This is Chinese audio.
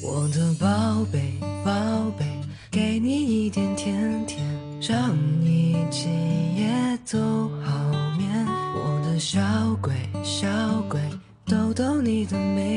我的宝贝，宝贝，给你一点甜甜，让你今夜都好眠。我的小鬼，小鬼，逗逗你的眉